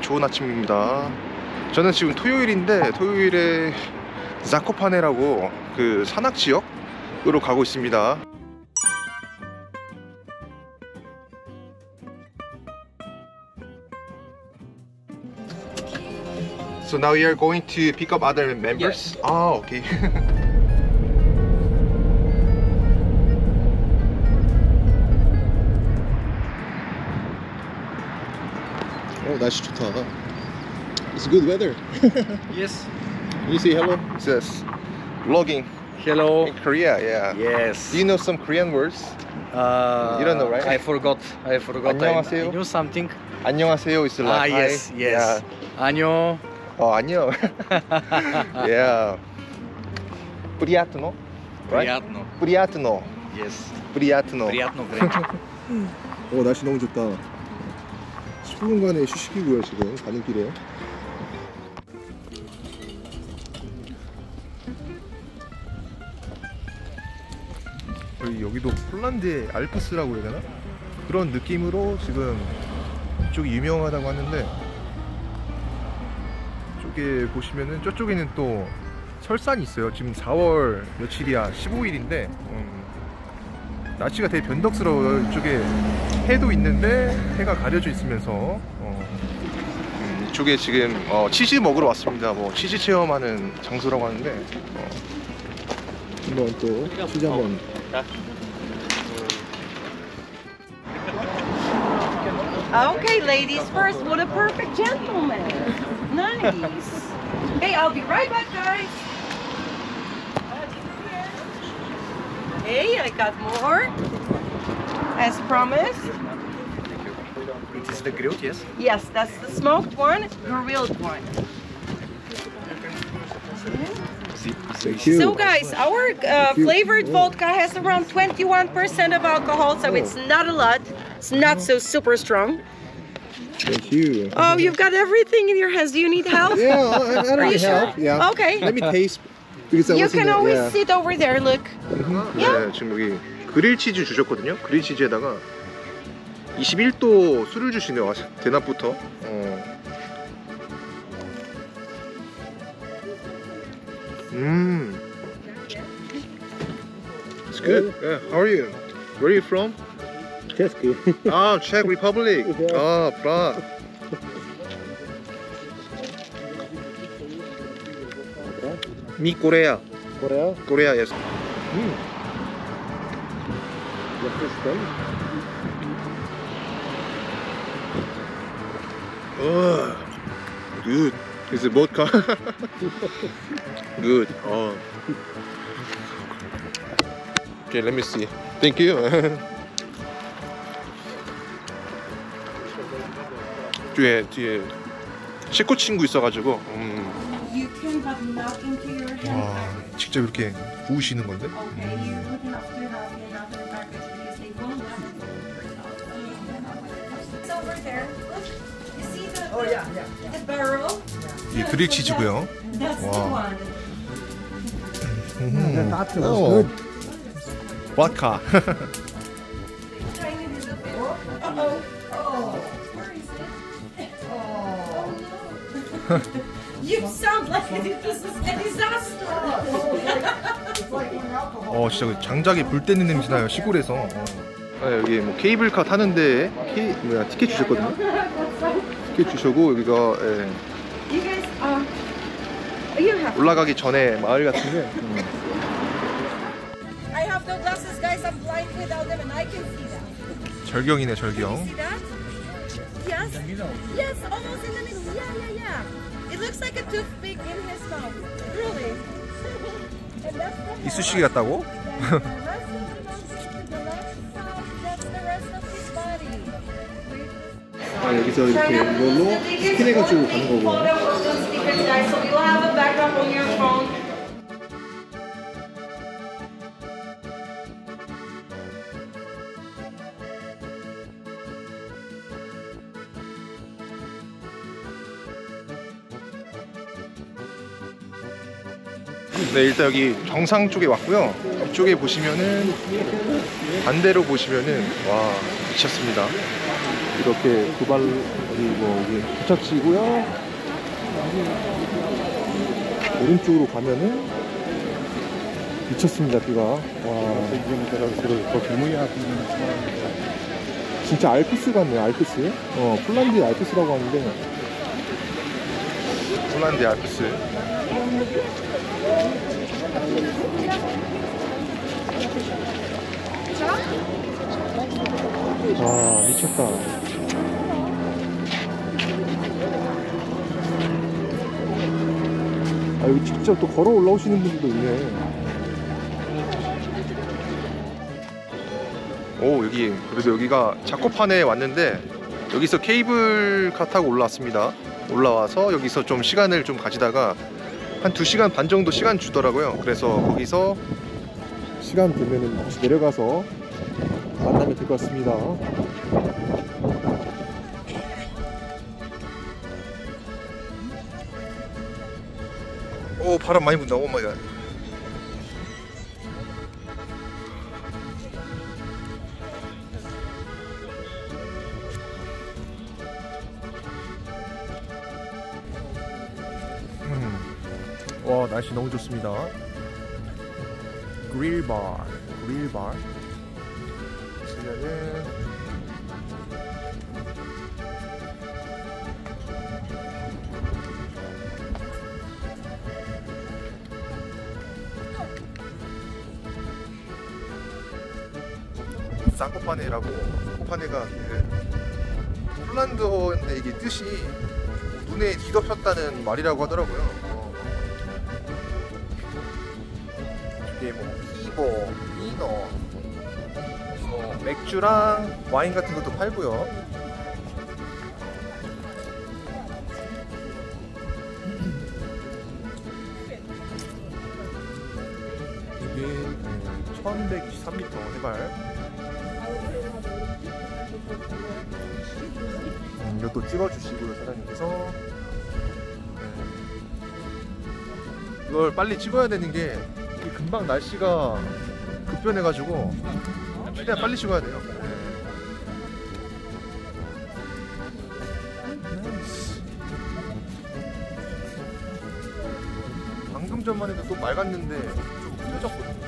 좋은 아침입니다. 저는 지금 토요일인데 토요일에 자코파네라고 그 산악 지역으로 가고 있습니다. So now you are going to pick up other members? Yes. Ah, okay. 날씨 좋다. It's good weather. Yes. Can you say hello? It says vlogging Hello. in Korea. Yeah. Yes. Do you know some Korean words? You don't know, right? I forgot. 안녕하세요. I knew something. 안녕하세요 is like hi. Yes. Yes. 안녕. Oh, 안녕. Yeah. Приятно. Right? Приятно. Приятно. Yes. Приятно. Приятно, French. 날씨 너무 좋다. 10분간의 휴식이고요 지금 가는 길에. 여기도 폴란드의 알프스라고 해야 되나? 그런 느낌으로 지금 이쪽이 유명하다고 하는데, 이쪽에 보시면은 저쪽에는 또 설산이 있어요. 지금 4월 며칠이야? 15일인데 날씨가 되게 변덕스러워요. 이쪽에 해도 있는데 해가 가려져 있으면서 이쪽에 지금 치즈 먹으러 왔습니다. 뭐 치즈 체험하는 장소라고 하는데 한번 또 치즈 한번. Okay, ladies first. What a perfect gentleman. Nice. Hey, I'll be right back, guys. Hey, I got more. As promised. It is the grilled, yes? Yes, that's the smoked one, grilled one. Thank you. So guys, our flavored vodka has around 21% of alcohol, so it's not a lot. It's not so super strong. Thank you. Oh, you've got everything in your hands. Do you need help? Yeah, I don't Are you need help. sure? Yeah. Okay. Let me taste. Because I You wasn't can there. always Yeah. sit over there, look. 네, 지금 여기 그릴 치즈 주셨거든요. 그릴 치즈에다가 21도 술을 주시네요. 대낮부터. It's good. Yeah. How are you? Where are you from? Czech. Ah, Czech Republic. Ah, Prague. Me Korea. Korea? Korea, yes. What's this thing? Oh, good. Is it vodka? Good. Oh. Okay, let me see. Thank you. 뒤에 셰코 친구 있어가지고. You can, but not into your hand. 와, 직접 이렇게 구우시는 건데? Okay, you would have to have another package because they won't have it. It's over there. Look, you see the barrel? 이 그릴 치즈고요. That's the Wow. one. Oh, vodka. Tiny little bit. Uh-oh. Oh, where is it? Oh, no. You sound like this is a disaster. 진짜 장작에 불 때는 냄새 나요. 시골에서. 여기 뭐 케이블카 타는데 티켓 주셨거든요. 티켓 주셔고 여기가 You guys, you have. 올라가기 전에 마을 같은데. I have no glasses, guys. I'm blind without them, and I can see that. 절경이네, 절경. See that? Yes. Yes, almost in the middle. Yeah. It looks like a toothpick in his mouth. Really. And that's the 이쑤시개 같다고? the rest of the mountain to the left side. That's the rest of his body. 여기서 이렇게 이걸로 스캔해가지고 가는 거고. So you'll have a backup on your phone. 네, 일단 여기 정상 쪽에 왔고요. 이쪽에 보시면은 반대로 보시면은 와, 미쳤습니다. 이렇게 두발 그리고 이게 도착지고요. 오른쪽으로 가면은 미쳤습니다. 뷰가. 와, 진짜 알프스 같네요. 알프스. 폴란드의 알프스라고 하는데, 폴란드의 알프스. 와, 미쳤다. 아, 여기 직접 또 걸어 올라오시는 분들도 있네. 오, 여기 그래서 여기가 자코판에 왔는데, 여기서 케이블카 타고 올라왔습니다. 올라와서 여기서 좀 시간을 좀 가지다가 한 2시간 반 정도 시간 주더라고요. 그래서 거기서 시간 되면은 다시 내려가서 만나면 될 것 같습니다. 오, 바람 많이 분다. 오 마이 갓. 와, 날씨 너무 좋습니다. 그릴바. 있으면은 사코파네라고. 사코파네가 그 폴란드어인데 이게 뜻이 눈에 뒤덮였다는 말이라고 하더라고요. 이게 뭐 피버, 비너, 맥주랑 와인 같은 것도 팔고요. 이게 1123m 해발. 이것도 찍어주시고요, 사장님께서. 이걸 빨리 찍어야 되는 게 금방 날씨가 급변해가지고 최대한 빨리 찍어야 돼요. 방금 전만 해도 또 맑았는데 좀 흐려졌거든요.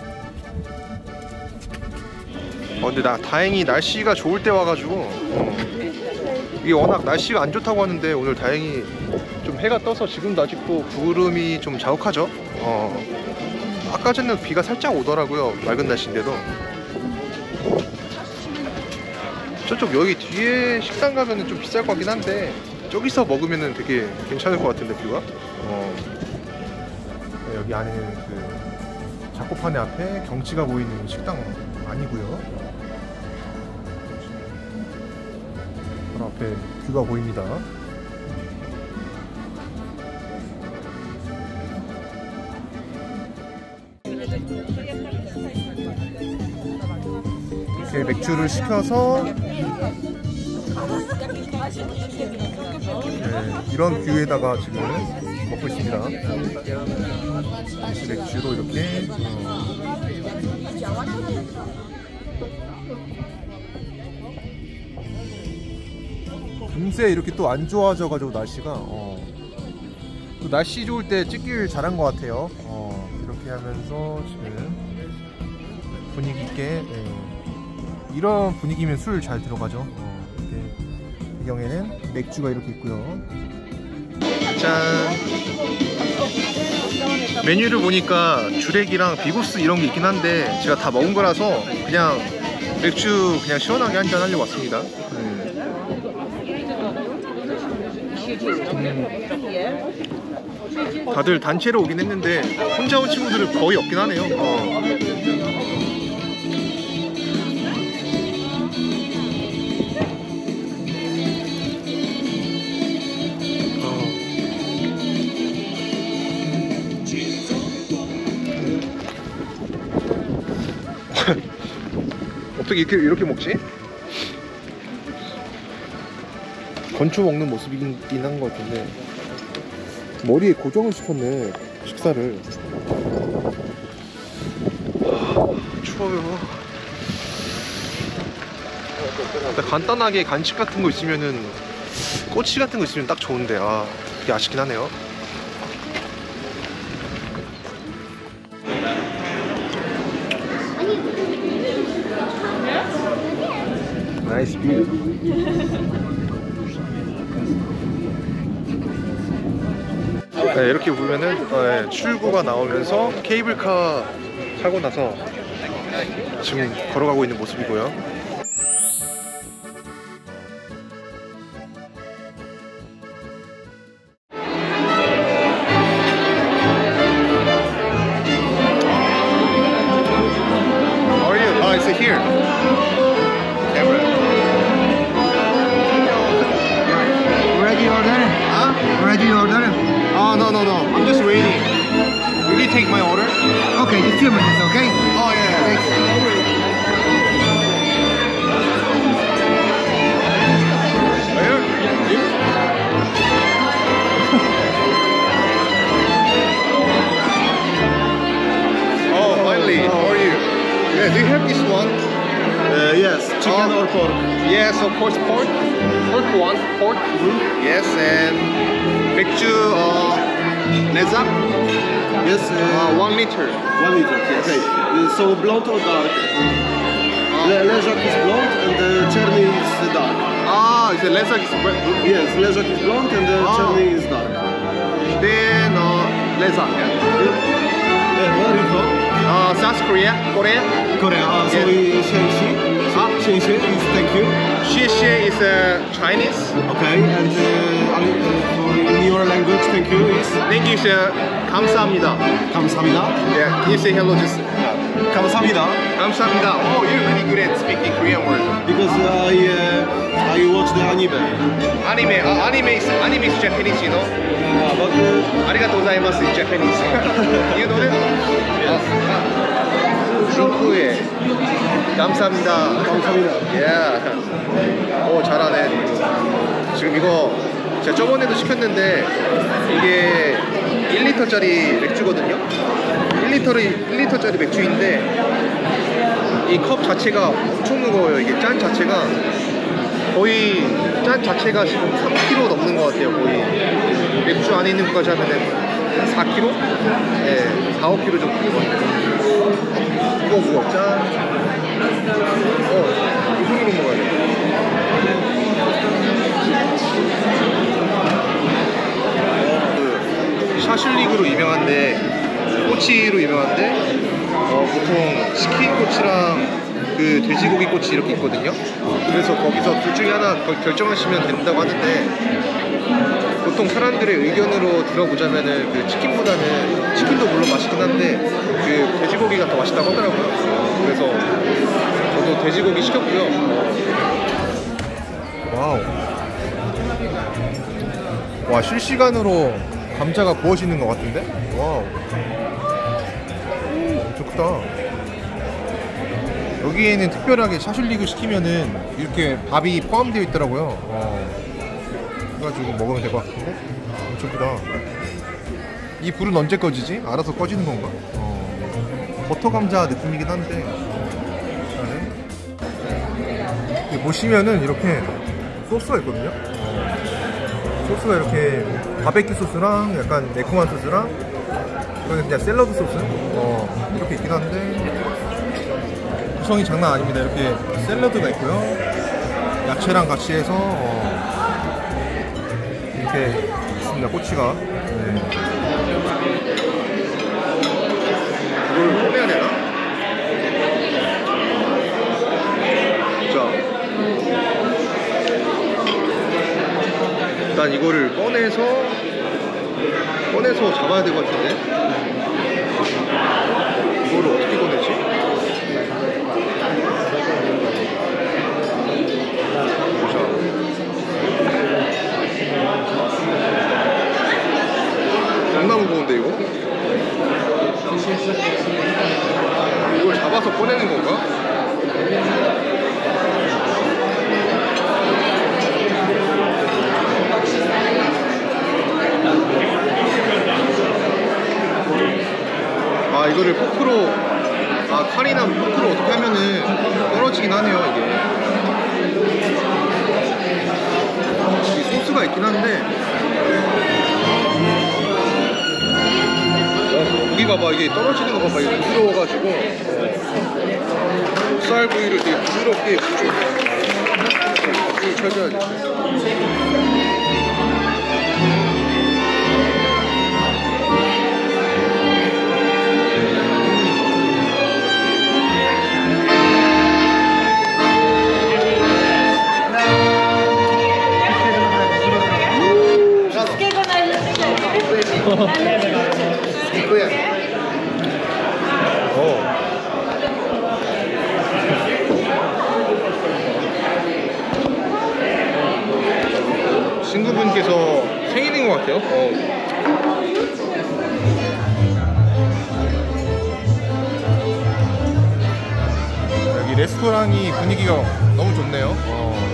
근데 나 다행히 날씨가 좋을 때 와가지고 이게 워낙 날씨가 안 좋다고 하는데 오늘 다행히 좀 해가 떠서 지금도 아직도 구름이 좀 자욱하죠. 아까 전에는 비가 살짝 오더라고요. 맑은 날씨인데도. 저쪽 여기 뒤에 식당 가면은 좀 비쌀 것 같긴 한데 저기서 먹으면은 되게 괜찮을 것 같은데 뷰가. 여기 안에는 그 자코파네 앞에 경치가 보이는 식당 아니고요. 바로 앞에 뷰가 보입니다. 이렇게 맥주를 시켜서 이런 뷰에다가 지금 먹고 있습니다. 맥주로 이렇게 금세 이렇게 또 안 좋아져가지고 날씨가 또 날씨 좋을 때 찍기를 잘한 것 같아요. 이렇게 하면서 지금 분위기 있게 이런 분위기면 술 잘 들어가죠. 이렇게 배경에는 맥주가 이렇게 있고요. 짠. 메뉴를 보니까 주렉이랑 비고스 이런 게 있긴 한데 제가 다 먹은 거라서 그냥 맥주 그냥 시원하게 한잔 하려고 왔습니다. 다들 단체로 오긴 했는데 혼자 온 친구들은 거의 없긴 하네요. 어떻게 이렇게 먹지? 건초 먹는 모습이긴 한 것 같은데 머리에 고정을 시켰네, 식사를. 추워요. 간단하게 간식 같은 거 있으면은 꼬치 같은 거 있으면 딱 좋은데 이게 아쉽긴 하네요. 나이스 뷰. 네, 이렇게 보면은 출구가 나오면서 케이블카 타고 나서 지금 걸어가고 있는 모습이고요. No. I'm just waiting. Will you take my order? Okay, just 2 minutes, okay? Oh yeah. Thanks. Oh, finally. How are you? Yeah, do you have this one? Yes, chicken or pork? Yes, of course, pork. Pork one, pork. Yes, and 맥주 Lezak? Yes, 1 liter. 1 liter. Yes. Okay. So blonde or dark? Lezak is blonde and the Cherny is dark. Is the Lezak is blue? Yes, Lezak is blonde and the Cherny is dark. Then Lezak. Where are you from? South Korea, Korea. Korea. So Yes. Shenxi. Shenxi is thank you. Xie is Chinese. Okay, and in your language, thank you is English 감사합니다. 감사합니다. Yeah, can you say hello? Just 감사합니다. 감사합니다. Oh, you're really good at speaking Korean words. Because I watch the anime. Anime is Japanese, you know. But 아리가토 고자이마스 is Japanese. You know it? Yes. 링크에 감사합니다. 감사합니다. Yeah. 오, 잘하네. 지금 이거 제가 저번에도 시켰는데 이게 1리터짜리 맥주거든요. 1리터짜리 맥주인데 이 컵 자체가 엄청 무거워요. 이게 짠 자체가 거의 짠 자체가 지금 3kg 넘는 것 같아요. 거의 맥주 안에 있는 것까지 하면은 4kg? 네, 4, 5kg 정도 되는 것 같아요. 무거워 짠. 이 손으로 먹어야 돼. 그 샤슐릭으로 유명한데 꼬치로 유명한데 보통 치킨 꼬치랑 그 돼지고기 꼬치 이렇게 있거든요. 그래서 거기서 둘 중에 하나 결정하시면 된다고 하는데 보통 사람들의 의견으로 들어보자면은 그 치킨도 물론 맛있긴 한데 그 돼지고기가 더 맛있다고 하더라고요. 그래서 저도 돼지고기 시켰고요. 와우. 와, 실시간으로 감자가 구워지는 것 같은데? 와우. 엄청 크다. 여기에는 특별하게 샤슐릭을 시키면은 이렇게 밥이 포함되어 있더라고요. 그래가지고 먹으면 될 것 같은데? 엄청 크다. 이 불은 언제 꺼지지? 알아서 꺼지는 건가? 버터 감자 느낌이긴 한데. 일단은 보시면은 이렇게 소스가 있거든요. 소스가 이렇게 바베큐 소스랑 약간 매콤한 소스랑 이거는 그냥 샐러드 소스 이렇게 있긴 한데 구성이 장난 아닙니다. 이렇게 샐러드가 있고요. 야채랑 같이 해서 이렇게 있습니다. 꼬치가. 네. 이걸 꺼내야 되나? 자, 일단 이거를 꺼내서 잡아야 될 것 같은데 이거를 어떻게 꺼내지? 겁나 무거운데 이거? 이걸 잡아서 꺼내는 건가? 이거를 포크로 칼이나 포크로 어떻게 하면은 떨어지긴 하네요. 이게 이 소스가 수가 있긴 한데 고기 봐봐 이게 떨어지는 거 봐봐 이게 부드러워가지고 쌀 부위를 되게 부드럽게 박수를 쳐줘야지. 친구분께서 생일인 것 같아요. 여기 레스토랑이 분위기가 너무 좋네요.